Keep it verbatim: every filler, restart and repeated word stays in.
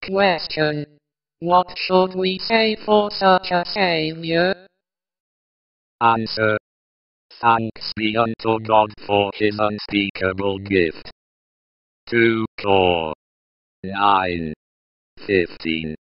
Question. What should we say for such a Saviour? Answer. Thanks be unto God for his unspeakable gift. two, four, nine, fifteen.